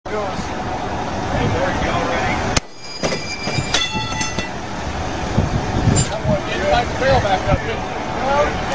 Hey, there you go, ready? Someone didn't like the barrel back up, didn't you?